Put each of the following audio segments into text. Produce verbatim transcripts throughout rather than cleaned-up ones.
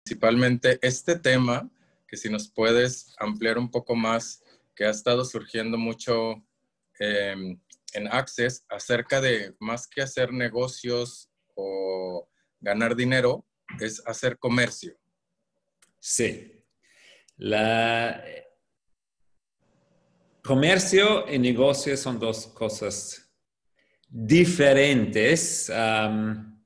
principalmente este tema, que si nos puedes ampliar un poco más, que ha estado surgiendo mucho eh, en Access, acerca de más que hacer negocios o ganar dinero, es hacer comercio. Sí. La... Comercio y negocio son dos cosas diferentes. Um,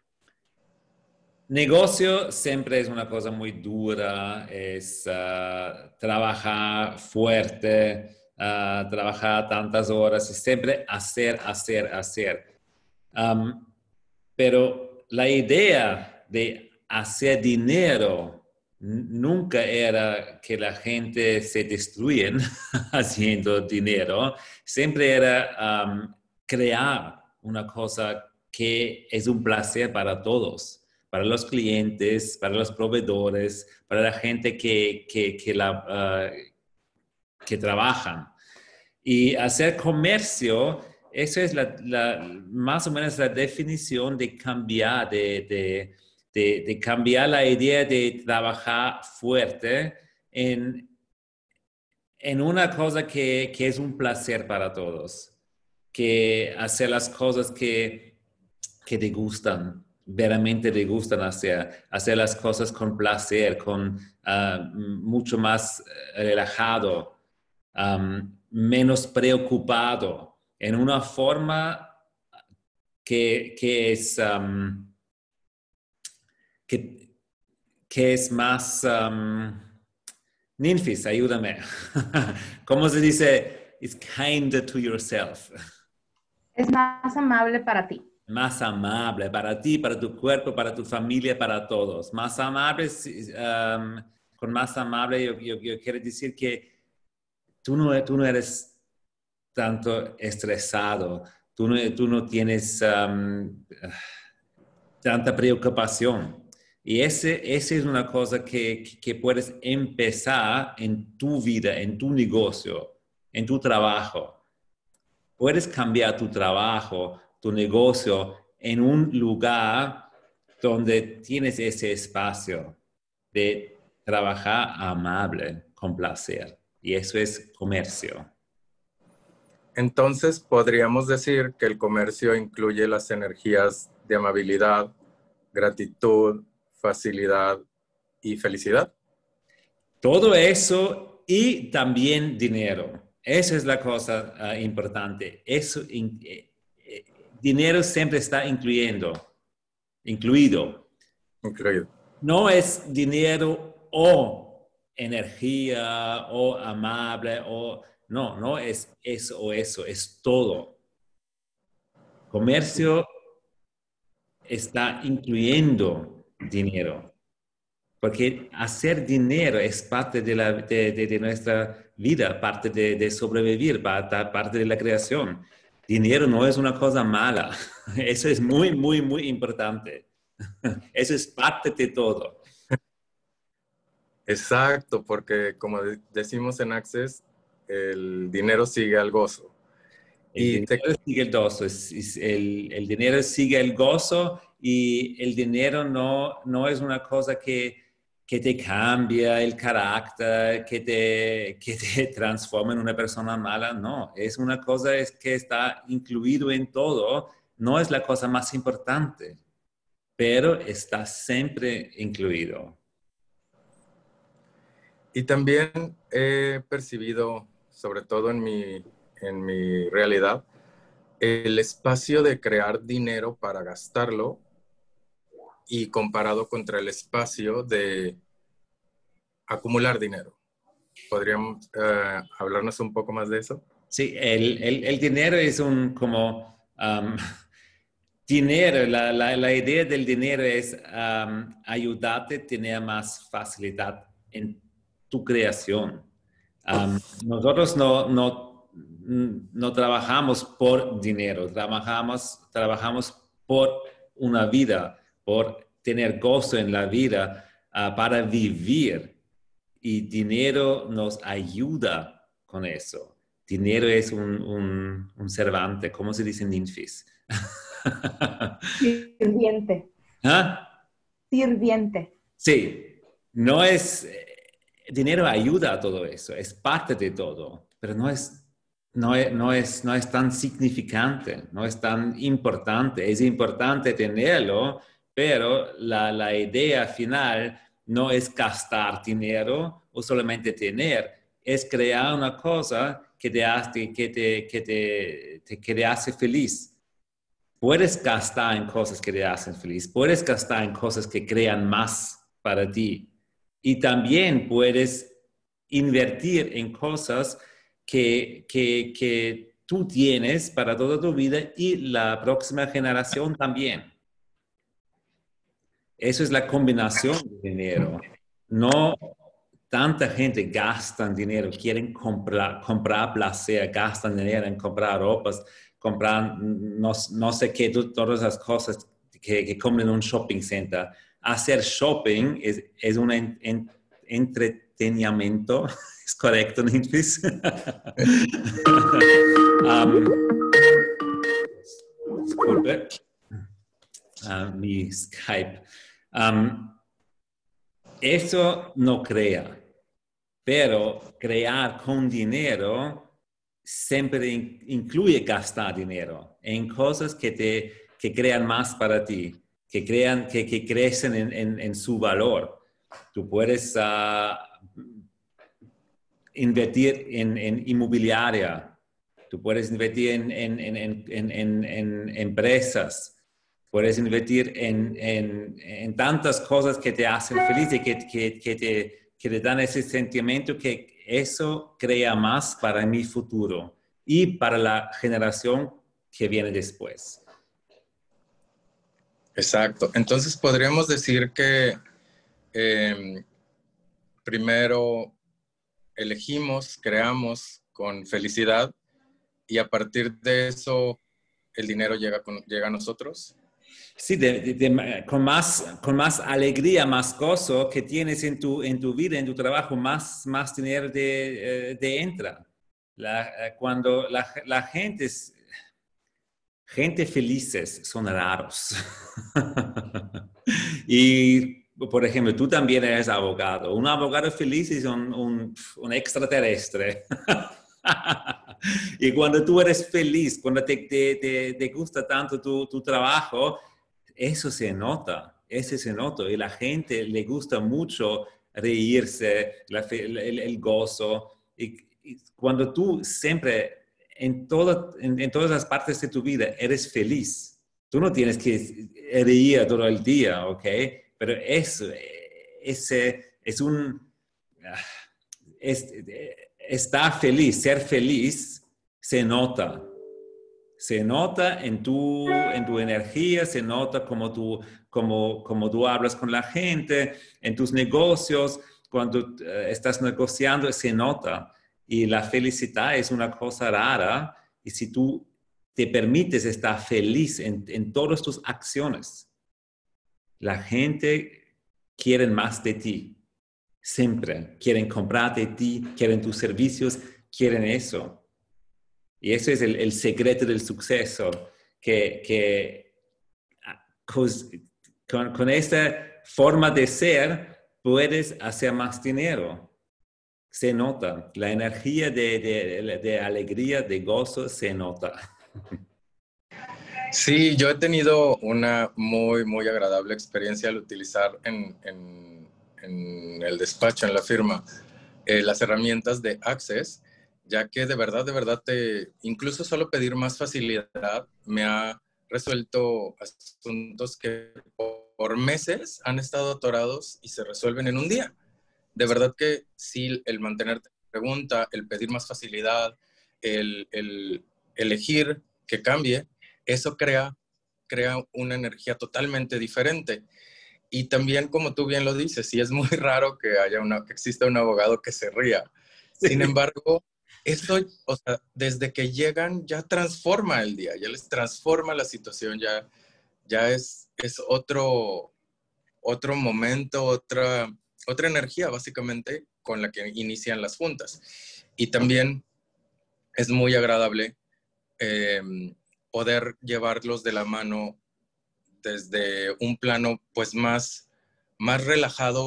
negocio siempre es una cosa muy dura, es uh, trabajar fuerte, uh, trabajar tantas horas y siempre hacer, hacer, hacer. Um, pero la idea de hacer dinero nunca era que la gente se destruyen haciendo dinero, siempre era um, crear una cosa que es un placer para todos, para los clientes, para los proveedores, para la gente que, que, que, la, uh, que trabajan. Y hacer comercio, eso es la, la, más o menos la definición de cambiar, de, de, de, de cambiar la idea de trabajar fuerte en, en una cosa que, que es un placer para todos, que hacer las cosas que, que te gustan, veramente te gustan hacer, hacer las cosas con placer, con uh, mucho más relajado, um, menos preocupado, en una forma que, que es... Um, que, que es más... Um, Ninfis, ayúdame. ¿Cómo se dice? It's kinder to yourself. Es más amable para ti. Más amable para ti, para tu cuerpo, para tu familia, para todos. Más amable, um, con más amable yo, yo, yo quiero decir que tú no, tú no eres tanto estresado, tú no, tú no tienes um, tanta preocupación. Y ese, ese es una cosa que, que puedes empezar en tu vida, en tu negocio, en tu trabajo. Puedes cambiar tu trabajo, tu negocio, en un lugar donde tienes ese espacio de trabajar amable, con placer. Y eso es comercio. Entonces, podríamos decir que el comercio incluye las energías de amabilidad, gratitud, facilidad y felicidad. Todo eso y también dinero. Esa es la cosa uh, importante. Eso, in, eh, eh, dinero siempre está incluyendo, incluido. Incluido. No es dinero o energía o amable o... No, no es eso o eso, es todo. Comercio está incluyendo dinero. Porque hacer dinero es parte de, la, de, de, de nuestra vida, parte de, de sobrevivir, parte, parte de la creación. Dinero no es una cosa mala. Eso es muy, muy, muy importante. Eso es parte de todo. Exacto, porque como decimos en Access, el dinero sigue al gozo. El y dinero te... sigue el gozo, es, es el, el dinero sigue el gozo y el dinero no, no es una cosa que, que te cambia el carácter, que te, que te transforma en una persona mala, no, es una cosa es que está incluido en todo, no es la cosa más importante, pero está siempre incluido. Y también he percibido, sobre todo en mi, en mi realidad, el espacio de crear dinero para gastarlo y comparado contra el espacio de acumular dinero. ¿Podríamos uh, hablarnos un poco más de eso? Sí, el, el, el dinero es un como... Um, dinero, la, la, la idea del dinero es um, ayudarte a tener más facilidad en tu creación. Um, nosotros no, no, no trabajamos por dinero, trabajamos, trabajamos por una vida, por tener gozo en la vida, uh, para vivir. Y dinero nos ayuda con eso. Dinero es un, un, un servante, ¿cómo se dice en Ninfis? Sirviente. ¿Ah? Sirviente. Sí, no es, dinero ayuda a todo eso, es parte de todo, pero no es, no es, no es, no es tan significante, no es tan importante. Es importante tenerlo, pero la, la idea final no es gastar dinero o solamente tener, es crear una cosa que te hace, que te, que te, te- que te hace feliz. Puedes gastar en cosas que te hacen feliz, puedes gastar en cosas que crean más para ti y también puedes invertir en cosas que, que, que tú tienes para toda tu vida y la próxima generación también. Eso es la combinación de dinero. No tanta gente gasta dinero, quieren comprar, comprar placer, gastan dinero en comprar ropas, comprar no, no sé qué, todas las cosas que, que compran en un shopping center. Hacer shopping es, es un en, en, entretenimiento, es correcto en inglés. um, disculpe, uh, mi Skype. Um, eso no crea. Pero crear con dinero siempre in- incluye gastar dinero en cosas que te que crean más para ti, que crean, que, que crecen en, en, en su valor. Tú puedes uh, invertir en, en, inmobiliaria, tú puedes invertir en, en, en, en, en empresas, puedes invertir en, en, tantas cosas que te hacen feliz y que, que, que, te, que te dan ese sentimiento que eso crea más para mi futuro y para la generación que viene después. Exacto. Entonces podríamos decir que eh, primero elegimos, creamos con felicidad y a partir de eso el dinero llega, con, llega a nosotros. Sí, de, de, de, con, más, con más alegría, más gozo que tienes en tu, en tu vida, en tu trabajo, más, más dinero de, de entra. La, cuando la, la gente es, gente felices son raros. Y, por ejemplo, tú también eres abogado. Un abogado feliz es un, un, un extraterrestre. Y cuando tú eres feliz, cuando te, te, te, te gusta tanto tu, tu trabajo, eso se nota, ese se nota. Y la gente le gusta mucho reírse, la, el, el, gozo. Y, y cuando tú siempre, en, todo, en, en todas las partes de tu vida, eres feliz, tú no tienes que reír todo el día, ¿ok? Pero eso, ese es un... Es, estar feliz, ser feliz, se nota. Se nota en tu, en tu energía, se nota como tú, como, como tú hablas con la gente, en tus negocios, cuando uh, estás negociando, se nota. Y la felicidad es una cosa rara. Y si tú te permites estar feliz en, en todas tus acciones, la gente quiere más de ti. Siempre quieren comprar de ti, quieren tus servicios, quieren eso. Y eso es el, el secreto del suceso, que, que con, con esta forma de ser puedes hacer más dinero. Se nota, la energía de, de, de alegría, de gozo, se nota. Sí, yo he tenido una muy, muy agradable experiencia al utilizar en, en, en el despacho, en la firma, eh, las herramientas de Access, ya que de verdad, de verdad, te, incluso solo pedir más facilidad me ha resuelto asuntos que por meses han estado atorados y se resuelven en un día. De verdad que sí, el mantenerte en pregunta, el pedir más facilidad, el, el elegir que cambie, eso crea, crea una energía totalmente diferente. Y también, como tú bien lo dices, sí es muy raro que, haya una, que exista un abogado que se ría. Sí. Sin embargo, eso, o sea, desde que llegan ya transforma el día, ya les transforma la situación, ya, ya es, es otro, otro momento, otra, otra energía básicamente con la que inician las juntas. Y también es muy agradable eh, poder llevarlos de la mano desde un plano pues más, más relajado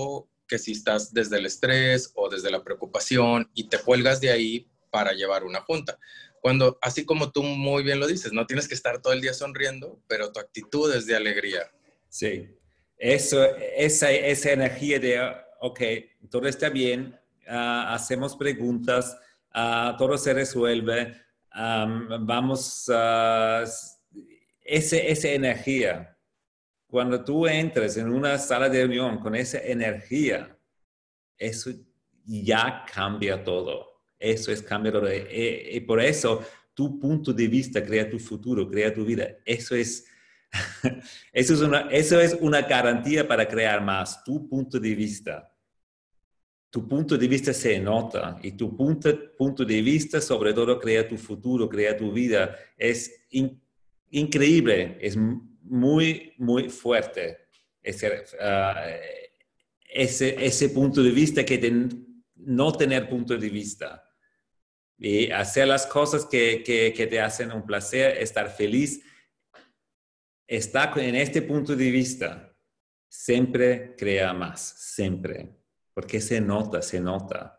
que si estás desde el estrés o desde la preocupación y te cuelgas de ahí para llevar una junta. Cuando, así como tú muy bien lo dices, no tienes que estar todo el día sonriendo, pero tu actitud es de alegría. Sí, eso, esa, esa energía de, ok, todo está bien, uh, hacemos preguntas, uh, todo se resuelve, um, vamos, uh, ese, esa energía, cuando tú entres en una sala de reunión con esa energía, eso ya cambia todo. Eso es cambia todo. Y, y por eso tu punto de vista crea tu futuro, crea tu vida. Eso es, eso es, una, eso es una garantía para crear más. Tu punto de vista. Tu punto de vista se nota y tu punto, punto de vista sobre todo crea tu futuro, crea tu vida. Es in, increíble, es muy, muy fuerte. Es, uh, ese, ese punto de vista que ten, no tener punto de vista y hacer las cosas que, que, que te hacen un placer, estar feliz, estar en este punto de vista siempre crea más, siempre, porque se nota, se nota.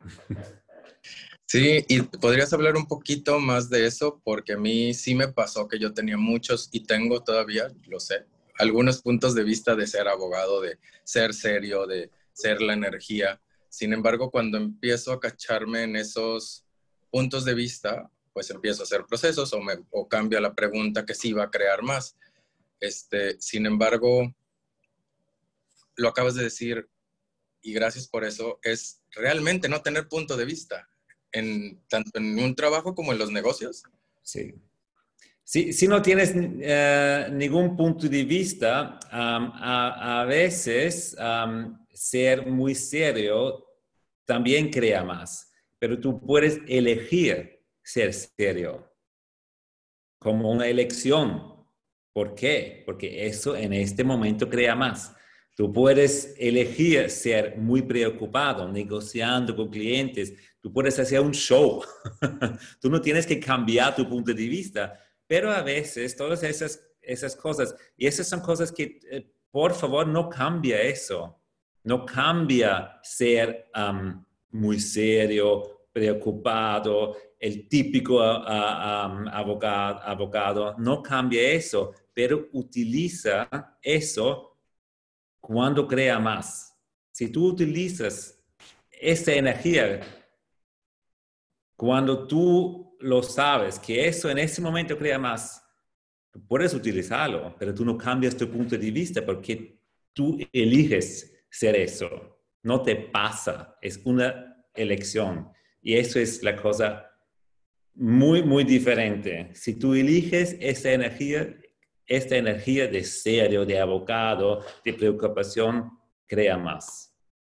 Sí, y podrías hablar un poquito más de eso, porque a mí sí me pasó que yo tenía muchos y tengo todavía, lo sé, algunos puntos de vista de ser abogado, de ser serio, de ser la energía. Sin embargo, cuando empiezo a cacharme en esos puntos de vista, pues empiezo a hacer procesos o, me, o cambia la pregunta que sí va a crear más. Este, sin embargo, lo acabas de decir y gracias por eso, es realmente no tener punto de vista, en, tanto en un trabajo como en los negocios. Sí. Si, si no tienes uh, ningún punto de vista, um, a, a veces um, ser muy serio también crea más, pero tú puedes elegir ser serio como una elección. ¿Por qué? Porque eso en este momento crea más. Tú puedes elegir ser muy preocupado, negociando con clientes. Tú puedes hacer un show. Tú no tienes que cambiar tu punto de vista. Pero a veces todas esas, esas cosas, y esas son cosas que, eh, por favor, no cambia eso. No cambia ser um, muy serio, preocupado, el típico uh, um, abogado, abogado. No cambia eso, pero utiliza eso cuando crea más. Si tú utilizas esa energía, cuando tú lo sabes, que eso en ese momento crea más, tú puedes utilizarlo, pero tú no cambias tu punto de vista porque tú eliges ser eso. No te pasa, es una elección. Y eso es la cosa muy, muy diferente. Si tú eliges esa energía, esta energía de serio, de abogado, de preocupación, crea más.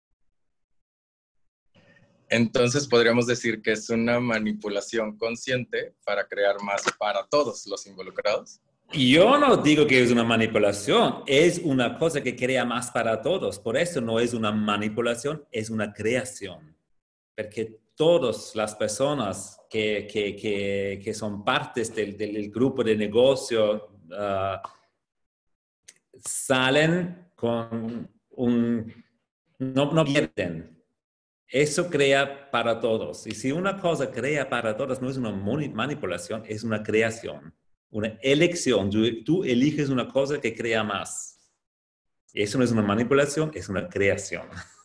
Entonces podríamos decir que es una manipulación consciente para crear más para todos los involucrados. Yo no digo que es una manipulación, es una cosa que crea más para todos. Por eso no es una manipulación, es una creación. Porque todas las personas que, que, que, que son partes del, del grupo de negocio uh, salen con un... No, no pierden. Eso crea para todos. Y si una cosa crea para todos, no es una manipulación, es una creación, una elección. Tú, tú eliges una cosa que crea más. Y eso no es una manipulación, es una creación.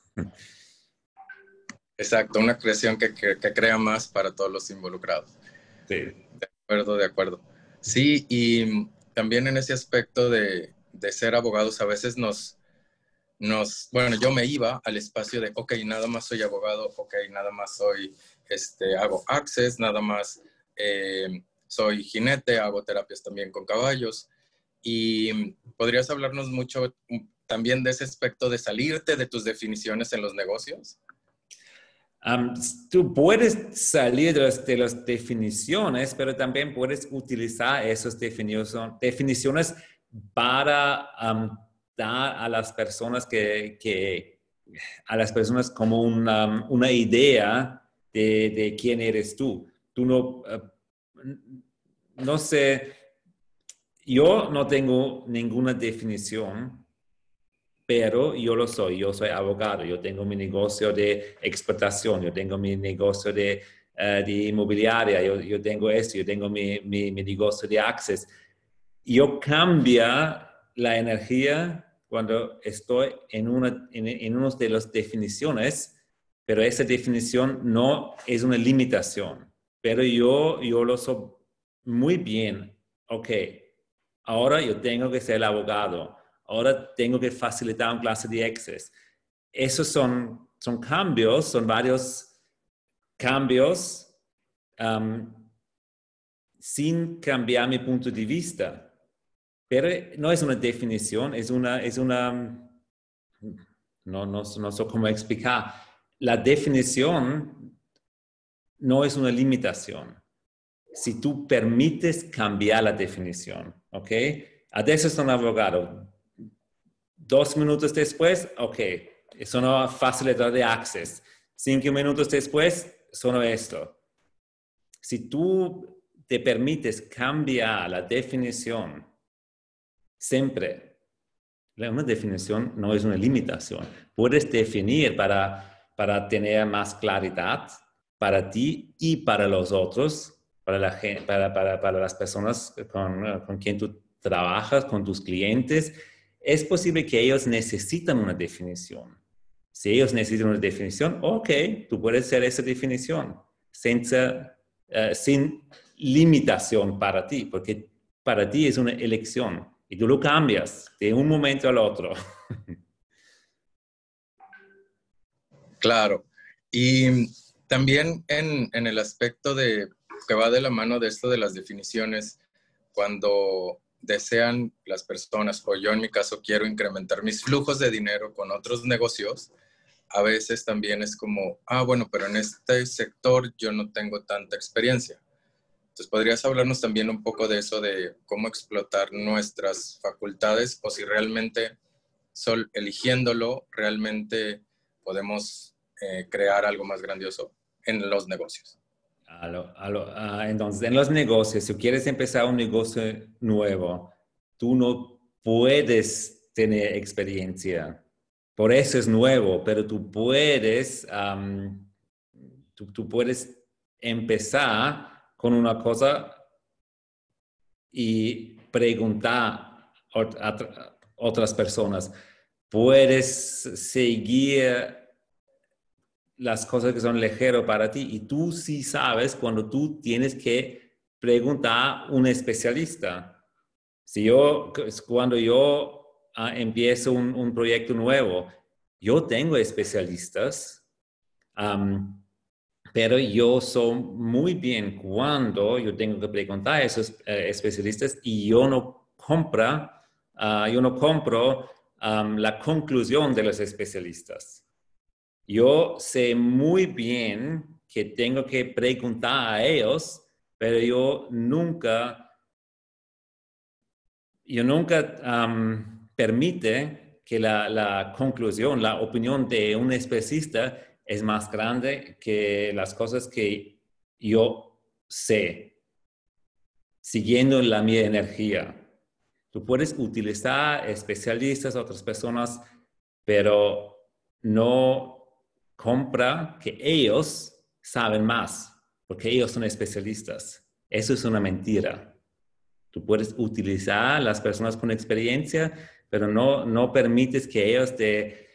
Exacto, una creación que, que, que crea más para todos los involucrados. Sí. De acuerdo, de acuerdo. Sí, y también en ese aspecto de, de ser abogados, a veces nos... Nos, bueno, yo me iba al espacio de, ok, nada más soy abogado, ok, nada más soy, este, hago access, nada más eh, soy jinete, hago terapias también con caballos. Y podrías hablarnos mucho también de ese aspecto de salirte de tus definiciones en los negocios. Um, tú puedes salir de las, de las definiciones, pero también puedes utilizar esas definición, definiciones para um, dar a las personas que, que a las personas como una, una idea de, de quién eres tú. Tú no, uh, no sé, yo no tengo ninguna definición, pero yo lo soy, yo soy abogado, yo tengo mi negocio de exportación, yo tengo mi negocio de, uh, de inmobiliaria, yo, yo tengo esto, yo tengo mi, mi, mi negocio de access. Yo cambia la energía cuando estoy en una en, en una de las definiciones, pero esa definición no es una limitación. Pero yo, yo lo sé muy bien. Ok, ahora yo tengo que ser el abogado. Ahora tengo que facilitar una clase de Access. Esos son, son cambios, son varios cambios um, sin cambiar mi punto de vista. Pero no es una definición, es una, es una no, no, no sé cómo explicar. La definición no es una limitación. Si tú permites cambiar la definición, ¿ok? Adesso sono abogado. Dos minutos después, ok, sono facilitador de access. Cinco minutos después, sono esto. Si tú te permites cambiar la definición, siempre, una definición no es una limitación. Puedes definir para, para tener más claridad para ti y para los otros, para, la, para, para, para las personas con, con quien tú trabajas, con tus clientes. Es posible que ellos necesitan una definición. Si ellos necesitan una definición, ok, tú puedes hacer esa definición sin, uh, sin limitación para ti, porque para ti es una elección y tú lo cambias de un momento al otro. Claro. Y también en, en el aspecto de que va de la mano de esto de las definiciones, cuando desean las personas, o yo en mi caso quiero incrementar mis flujos de dinero con otros negocios, a veces también es como, ah, bueno, pero en este sector yo no tengo tanta experiencia. Entonces, ¿podrías hablarnos también un poco de eso, de cómo explotar nuestras facultades, o si realmente, sol, eligiéndolo, realmente podemos eh, crear algo más grandioso en los negocios? A lo, a lo, uh, entonces, en los negocios, si quieres empezar un negocio nuevo, tú no puedes tener experiencia. Por eso es nuevo, pero tú puedes, um, tú, tú puedes empezar con una cosa y preguntar a otras personas. Puedes seguir las cosas que son ligeras para ti y tú sí sabes cuando tú tienes que preguntar a un especialista. Si yo, cuando yo uh, empiezo un, un proyecto nuevo, yo tengo especialistas, um, pero yo sé muy bien cuando yo tengo que preguntar a esos uh, especialistas y yo no compro, uh, yo no compro um, la conclusión de los especialistas. Yo sé muy bien que tengo que preguntar a ellos, pero yo nunca, yo nunca um, permite que la, la conclusión, la opinión de un especialista es más grande que las cosas que yo sé, siguiendo la mi energía. Tú puedes utilizar especialistas, otras personas, pero no compra que ellos saben más, porque ellos son especialistas. Eso es una mentira. Tú puedes utilizar a las personas con experiencia, pero no, no permites que ellos te,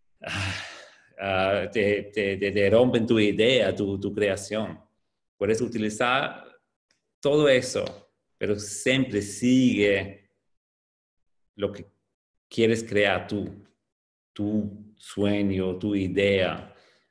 uh, te, te, te, te rompen tu idea, tu, tu creación. Puedes utilizar todo eso, pero siempre sigue lo que quieres crear tú, tu sueño, tu idea.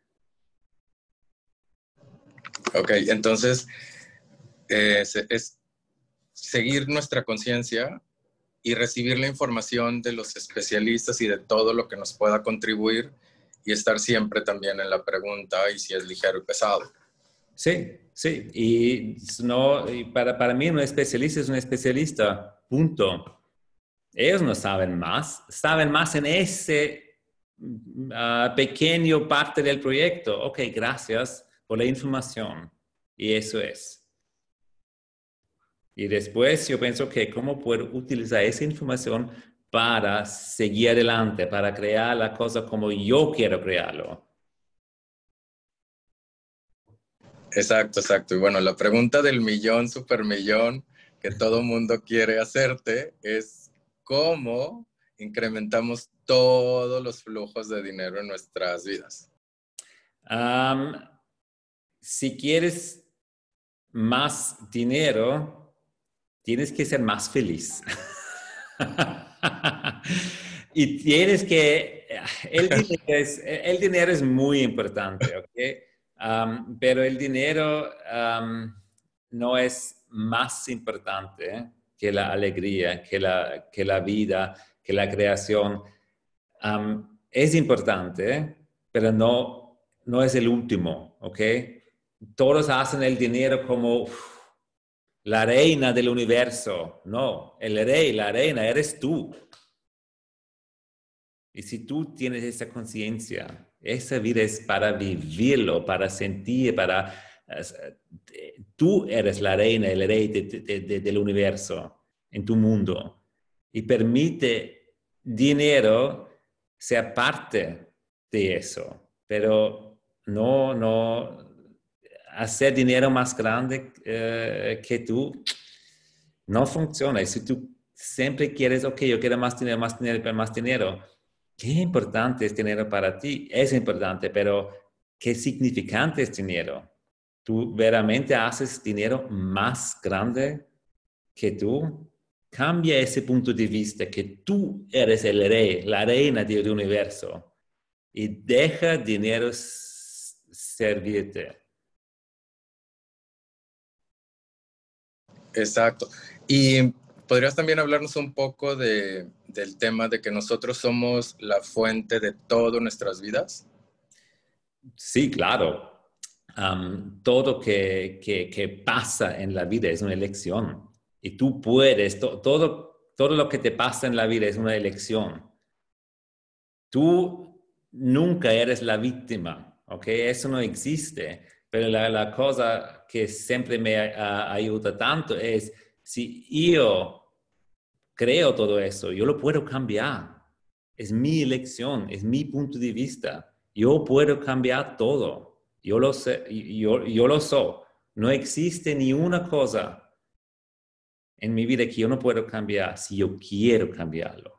Ok, entonces eh, es seguir nuestra conciencia y recibir la información de los especialistas y de todo lo que nos pueda contribuir, y estar siempre también en la pregunta y si es ligero y pesado. Sí, sí. Y, no, y para, para mí un especialista es un especialista, punto. Ellos no saben más, saben más en ese uh, pequeño parte del proyecto. Ok, gracias por la información. Y eso es. Y después yo pienso que cómo puedo utilizar esa información para seguir adelante, para crear la cosa como yo quiero crearlo. Exacto, exacto. Y bueno, la pregunta del millón, super millón, que todo mundo quiere hacerte es ¿cómo incrementamos todos los flujos de dinero en nuestras vidas? Um, si quieres más dinero, tienes que ser más feliz. Y tienes que, el dinero es, el dinero es muy importante, ¿ok? Um, pero el dinero um, no es más importante que la alegría, que la, que la vida, que la creación. Um, es importante, pero no, no es el último, ¿ok? Todos hacen el dinero como uf, la reina del universo. No, el rey, la reina, eres tú. Y si tú tienes esa conciencia, esa vida es para vivirlo, para sentir, para... Tú eres la reina, el rey de, de, de, del universo en tu mundo. Y permite dinero ser parte de eso. Pero no, no... Hacer dinero más grande eh, que tú no funciona. Y si tú siempre quieres, ok, yo quiero más dinero, más dinero, más dinero, qué importante es dinero para ti, es importante, pero qué significante es dinero. ¿Tú verdaderamente haces dinero más grande que tú? Cambia ese punto de vista, que tú eres el rey, la reina del universo, y deja dinero servirte. Exacto. Y podrías también hablarnos un poco de, del tema de que nosotros somos la fuente de todas nuestras vidas. Sí, claro. Um, todo que, que, que pasa en la vida es una elección. Y tú puedes, to, todo, todo lo que te pasa en la vida es una elección. Tú nunca eres la víctima, ¿ok? Eso no existe. Pero la, la cosa que siempre me uh, ayuda tanto es, si yo creo todo eso, yo lo puedo cambiar. Es mi elección, es mi punto de vista. Yo puedo cambiar todo. Yo lo sé, yo, yo lo sé. No existe ni una cosa en mi vida que yo no puedo cambiar si yo quiero cambiarlo.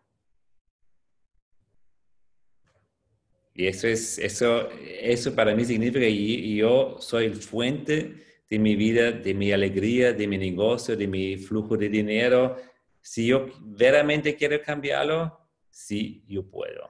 Y eso es, eso, eso para mí significa que yo soy el fuente de mi vida, de mi alegría, de mi negocio, de mi flujo de dinero. Si yo verdaderamente quiero cambiarlo, sí, yo puedo.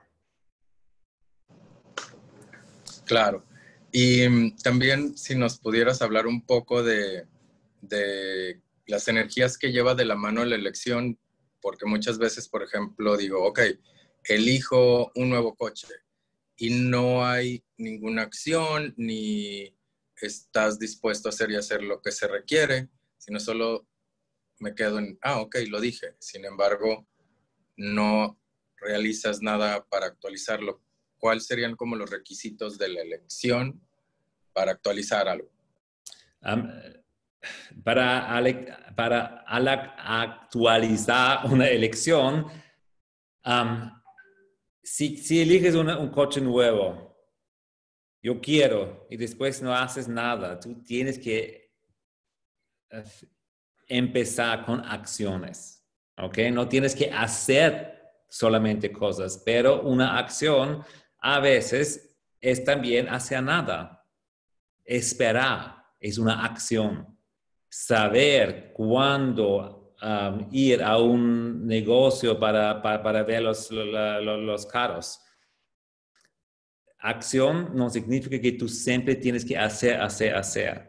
Claro. Y um, también si nos pudieras hablar un poco de, de las energías que lleva de la mano la elección, porque muchas veces, por ejemplo, digo, ok, elijo un nuevo coche y no hay ninguna acción ni estás dispuesto a hacer y hacer lo que se requiere, sino solo me quedo en, ah, ok, lo dije. Sin embargo, no realizas nada para actualizarlo. ¿Cuáles serían como los requisitos de la elección para actualizar algo? Um, para, para actualizar una elección, um, si, si eliges una, un coche nuevo, yo quiero, y después no haces nada, tú tienes que empezar con acciones, ¿ok? No tienes que hacer solamente cosas, pero una acción a veces es también hacer nada. Esperar es una acción. Saber cuándo um, ir a un negocio para, para, para ver los, los, los carros. Acción no significa que tú siempre tienes que hacer, hacer, hacer.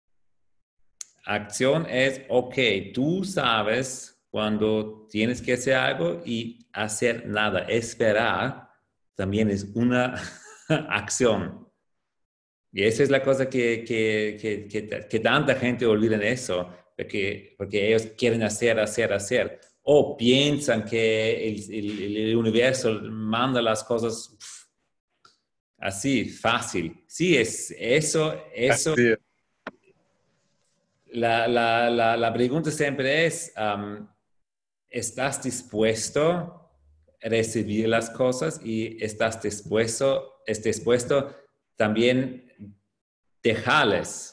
Acción es, ok, tú sabes cuando tienes que hacer algo y hacer nada. Esperar también es una acción. Y esa es la cosa que, que, que, que, que tanta gente olvida en eso, porque, porque ellos quieren hacer, hacer, hacer. O piensan que el, el, el universo manda las cosas pff, así, fácil. Sí, es eso, eso. Así es. La, la, la, la pregunta siempre es, um, ¿estás dispuesto recibir las cosas y estás dispuesto, estás dispuesto también dejarles.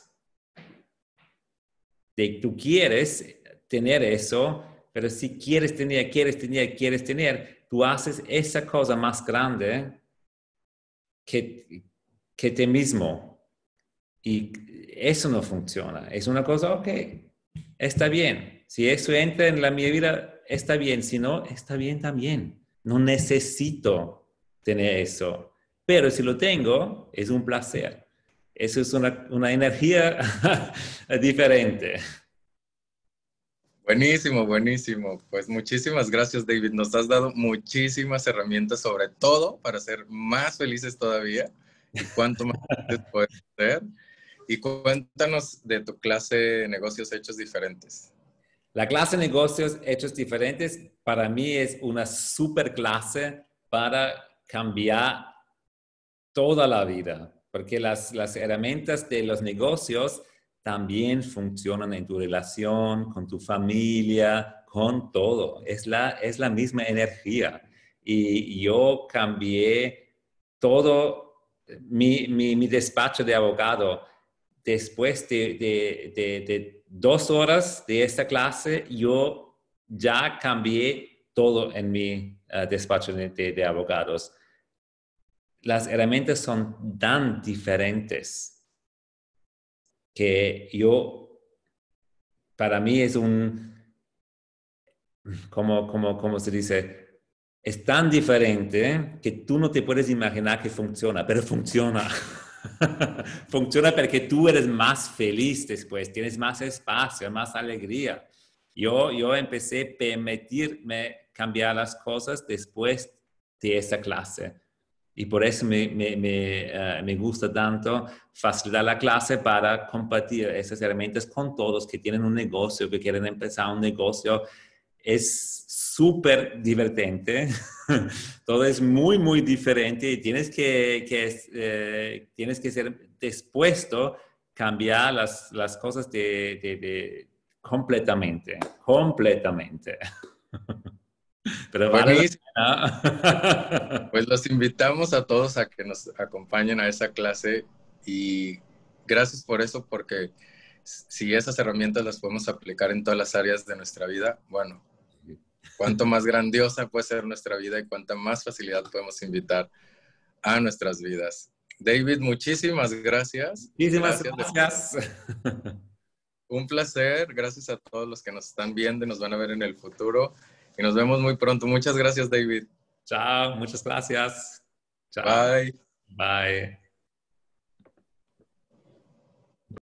De, tú quieres tener eso, pero si quieres tener, quieres tener, quieres tener, tú haces esa cosa más grande que, que ti mismo. Y eso no funciona. Es una cosa, ok, está bien. Si eso entra en la mi vida, está bien. Si no, está bien también. No necesito tener eso. Pero si lo tengo, es un placer. Eso es una, una energía diferente. Buenísimo, buenísimo. Pues muchísimas gracias, David. Nos has dado muchísimas herramientas, sobre todo para ser más felices todavía y cuánto más felices puedes ser. Y cuéntanos de tu clase de negocios hechos diferentes. La clase de negocios hechos diferentes para mí es una super clase para cambiar toda la vida, porque las, las herramientas de los negocios también funcionan en tu relación, con tu familia, con todo. Es la, es la misma energía. Y yo cambié todo mi, mi, mi despacho de abogado. Después de, de, de, de dos horas de esta clase, yo ya cambié todo en mi uh, despacho de, de, de abogados. Las herramientas son tan diferentes que yo, para mí es un, como, como, como se dice, es tan diferente que tú no te puedes imaginar que funciona, pero funciona. Funciona porque tú eres más feliz después, tienes más espacio, más alegría. Yo, yo empecé a permitirme cambiar las cosas después de esa clase. Y por eso me, me, me, uh, me gusta tanto facilitar la clase para compartir esas herramientas con todos que tienen un negocio, que quieren empezar un negocio. Es súper divertente. Todo es muy, muy diferente y tienes que, que, eh, tienes que ser dispuesto a cambiar las, las cosas de, de, de completamente, completamente. Pero vale Buenísimo. la pena. Pues los invitamos a todos a que nos acompañen a esa clase y gracias por eso, porque si esas herramientas las podemos aplicar en todas las áreas de nuestra vida, bueno, cuánto más grandiosa puede ser nuestra vida y cuánta más facilidad podemos invitar a nuestras vidas. David, muchísimas gracias. Muchísimas Gracias. gracias. Un placer. Gracias a todos los que nos están viendo y nos van a ver en el futuro. Y nos vemos muy pronto. Muchas gracias, David. Chao, muchas gracias. Chao. Bye. Bye.